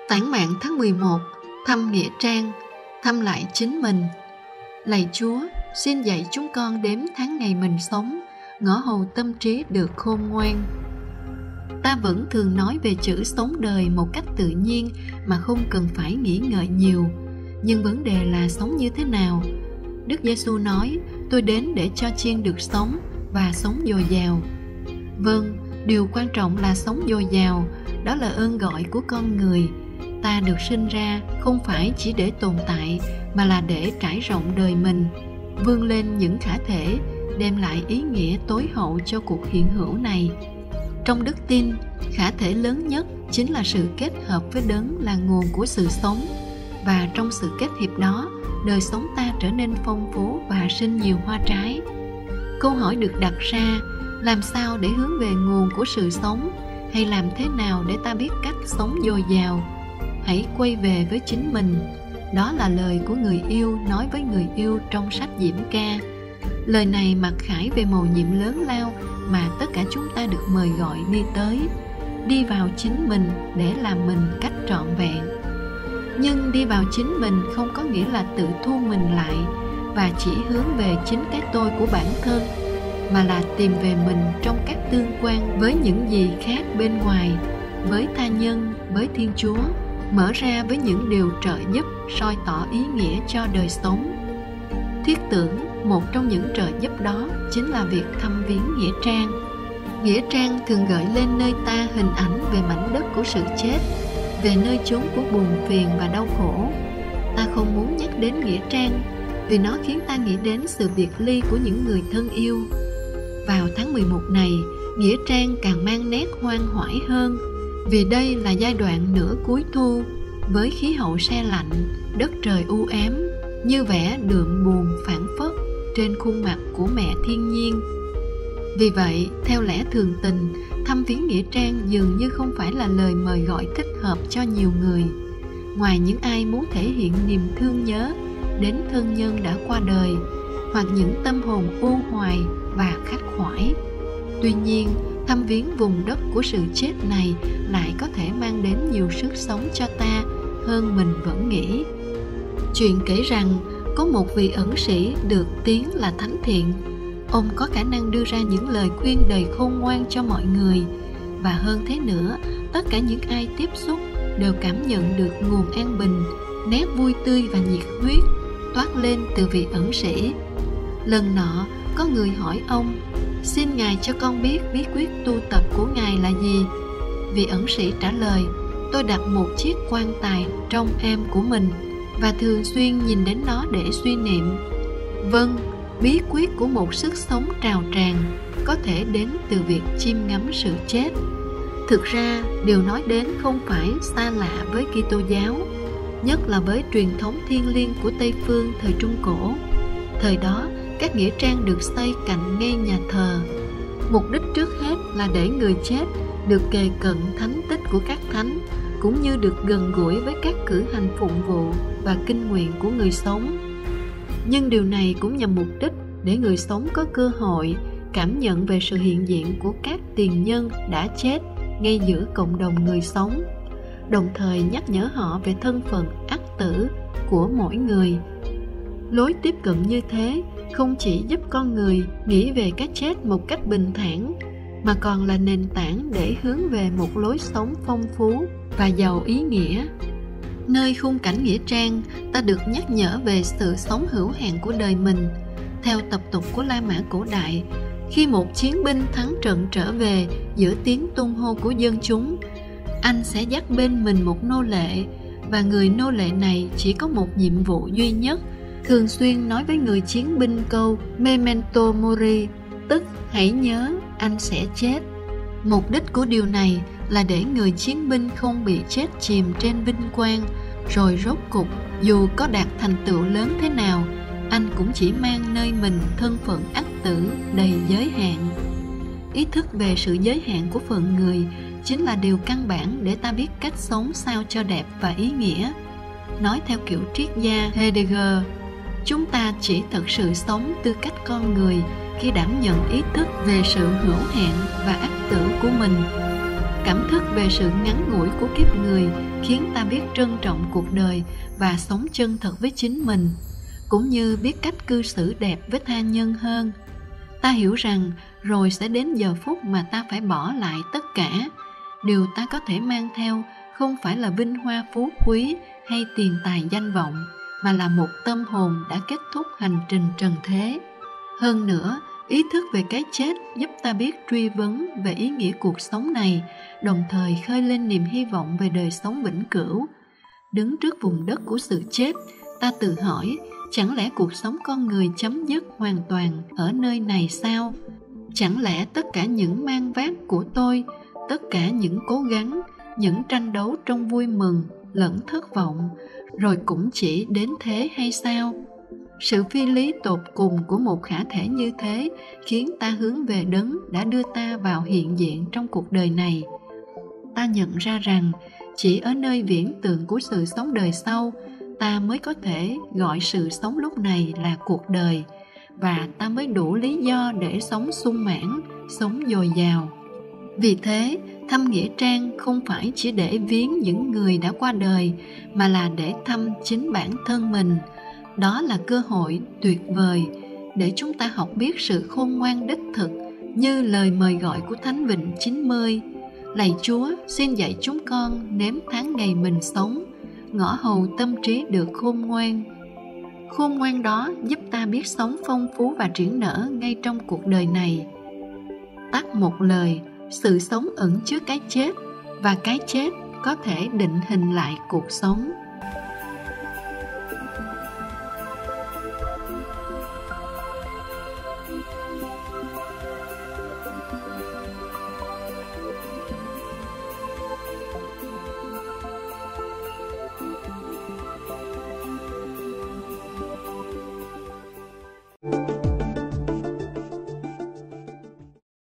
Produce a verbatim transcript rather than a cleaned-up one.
Tản mạn tháng mười một, thăm Nghĩa Trang, thăm lại chính mình. Lạy Chúa, xin dạy chúng con đếm tháng ngày mình sống, ngõ hầu tâm trí được khôn ngoan. Ta vẫn thường nói về chữ sống đời một cách tự nhiên mà không cần phải nghĩ ngợi nhiều. Nhưng vấn đề là sống như thế nào? Đức Giêsu nói, tôi đến để cho chiên được sống và sống dồi dào. Vâng, điều quan trọng là sống dồi dào, đó là ơn gọi của con người. Ta được sinh ra không phải chỉ để tồn tại, mà là để trải rộng đời mình, vươn lên những khả thể, đem lại ý nghĩa tối hậu cho cuộc hiện hữu này. Trong đức tin, khả thể lớn nhất chính là sự kết hợp với đấng là nguồn của sự sống. Và trong sự kết hiệp đó, đời sống ta trở nên phong phú và sinh nhiều hoa trái. Câu hỏi được đặt ra, làm sao để hướng về nguồn của sự sống? Hay làm thế nào để ta biết cách sống dồi dào? Hãy quay về với chính mình. Đó là lời của người yêu nói với người yêu trong sách Diễm Ca. Lời này mặc khải về mầu nhiệm lớn lao mà tất cả chúng ta được mời gọi đi tới. Đi vào chính mình để làm mình cách trọn vẹn. Nhưng đi vào chính mình không có nghĩa là tự thu mình lại và chỉ hướng về chính cái tôi của bản thân, mà là tìm về mình trong các tương quan với những gì khác bên ngoài, với tha nhân, với Thiên Chúa, mở ra với những điều trợ giúp soi tỏ ý nghĩa cho đời sống. Thiết tưởng một trong những trợ giúp đó chính là việc thăm viếng Nghĩa Trang. Nghĩa Trang thường gợi lên nơi ta hình ảnh về mảnh đất của sự chết, về nơi chốn của buồn phiền và đau khổ. Ta không muốn nhắc đến Nghĩa Trang vì nó khiến ta nghĩ đến sự biệt ly của những người thân yêu. Vào tháng mười một này, Nghĩa Trang càng mang nét hoang hoải hơn, vì đây là giai đoạn nửa cuối thu, với khí hậu se lạnh, đất trời u ám, như vẻ đượm buồn phảng phất trên khuôn mặt của mẹ thiên nhiên. Vì vậy, theo lẽ thường tình, thăm viếng Nghĩa Trang dường như không phải là lời mời gọi thích hợp cho nhiều người, ngoài những ai muốn thể hiện niềm thương nhớ đến thân nhân đã qua đời, hoặc những tâm hồn u hoài và khắc khoải. Tuy nhiên, thăm viếng vùng đất của sự chết này lại có thể mang đến nhiều sức sống cho ta hơn mình vẫn nghĩ. Chuyện kể rằng có một vị ẩn sĩ được tiếng là thánh thiện. Ông có khả năng đưa ra những lời khuyên đầy khôn ngoan cho mọi người, và hơn thế nữa, tất cả những ai tiếp xúc đều cảm nhận được nguồn an bình, nét vui tươi và nhiệt huyết toát lên từ vị ẩn sĩ. Lần nọ, có người hỏi ông, xin Ngài cho con biết bí quyết tu tập của Ngài là gì? Vị ẩn sĩ trả lời, tôi đặt một chiếc quan tài trong am của mình và thường xuyên nhìn đến nó để suy niệm. Vâng, bí quyết của một sức sống trào tràn có thể đến từ việc chiêm ngắm sự chết. Thực ra, điều nói đến không phải xa lạ với Kitô giáo, nhất là với truyền thống thiêng liêng của Tây Phương thời Trung Cổ. Thời đó, các nghĩa trang được xây cạnh ngay nhà thờ. Mục đích trước hết là để người chết được kề cận thánh tích của các thánh, cũng như được gần gũi với các cử hành phụng vụ và kinh nguyện của người sống. Nhưng điều này cũng nhằm mục đích để người sống có cơ hội cảm nhận về sự hiện diện của các tiền nhân đã chết ngay giữa cộng đồng người sống, đồng thời nhắc nhở họ về thân phận ắt tử của mỗi người. Lối tiếp cận như thế không chỉ giúp con người nghĩ về cái chết một cách bình thản, mà còn là nền tảng để hướng về một lối sống phong phú và giàu ý nghĩa. Nơi khung cảnh Nghĩa Trang, ta được nhắc nhở về sự sống hữu hạn của đời mình. Theo tập tục của La Mã cổ đại, khi một chiến binh thắng trận trở về giữa tiếng tung hô của dân chúng, anh sẽ dắt bên mình một nô lệ, và người nô lệ này chỉ có một nhiệm vụ duy nhất, thường xuyên nói với người chiến binh câu Memento Mori, tức hãy nhớ anh sẽ chết. Mục đích của điều này là để người chiến binh không bị chết chìm trên vinh quang, rồi rốt cục dù có đạt thành tựu lớn thế nào, anh cũng chỉ mang nơi mình thân phận ắt tử đầy giới hạn. Ý thức về sự giới hạn của phận người chính là điều căn bản để ta biết cách sống sao cho đẹp và ý nghĩa. Nói theo kiểu triết gia Heidegger, chúng ta chỉ thực sự sống tư cách con người khi đảm nhận ý thức về sự hữu hạn và ắt tử của mình. Cảm thức về sự ngắn ngủi của kiếp người khiến ta biết trân trọng cuộc đời và sống chân thật với chính mình, cũng như biết cách cư xử đẹp với tha nhân hơn. Ta hiểu rằng rồi sẽ đến giờ phút mà ta phải bỏ lại tất cả. Điều ta có thể mang theo không phải là vinh hoa phú quý hay tiền tài danh vọng, mà là một tâm hồn đã kết thúc hành trình trần thế. Hơn nữa, ý thức về cái chết giúp ta biết truy vấn về ý nghĩa cuộc sống này, đồng thời khơi lên niềm hy vọng về đời sống vĩnh cửu. Đứng trước vùng đất của sự chết, ta tự hỏi, chẳng lẽ cuộc sống con người chấm dứt hoàn toàn ở nơi này sao? Chẳng lẽ tất cả những mang vác của tôi, tất cả những cố gắng, những tranh đấu trong vui mừng lẫn thất vọng, rồi cũng chỉ đến thế hay sao? Sự phi lý tột cùng của một khả thể như thế khiến ta hướng về đấng đã đưa ta vào hiện diện trong cuộc đời này. Ta nhận ra rằng chỉ ở nơi viễn tượng của sự sống đời sau, ta mới có thể gọi sự sống lúc này là cuộc đời, và ta mới đủ lý do để sống sung mãn, sống dồi dào. Vì thế, thăm nghĩa trang không phải chỉ để viếng những người đã qua đời, mà là để thăm chính bản thân mình. Đó là cơ hội tuyệt vời để chúng ta học biết sự khôn ngoan đích thực, như lời mời gọi của Thánh Vịnh chín mươi. Lạy Chúa, xin dạy chúng con nếm tháng ngày mình sống, ngõ hầu tâm trí được khôn ngoan. Khôn ngoan đó giúp ta biết sống phong phú và triển nở ngay trong cuộc đời này. Tắt một lời, sự sống ẩn chứa cái chết, và cái chết có thể định hình lại cuộc sống.